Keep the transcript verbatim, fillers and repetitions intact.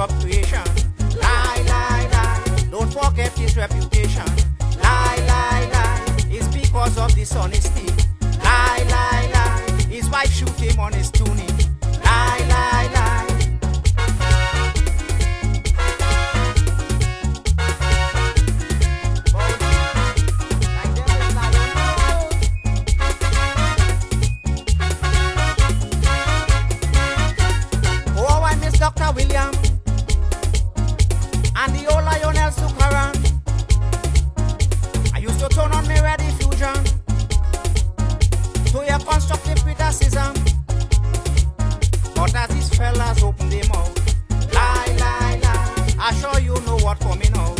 fluctuation. Lie, lie, lie, don't forget his reputation. Lie, lie, lie, it's because of dishonesty. Lie, lie, lie, his wife shoot him on his tuning. Lie, lie, lie. Doctor William and the old Lionel Sukaran. I used to turn on my ready fusion to hear constructive criticism, but as these fellas open their mouth, lie, lie, lie, I sure you know what coming out.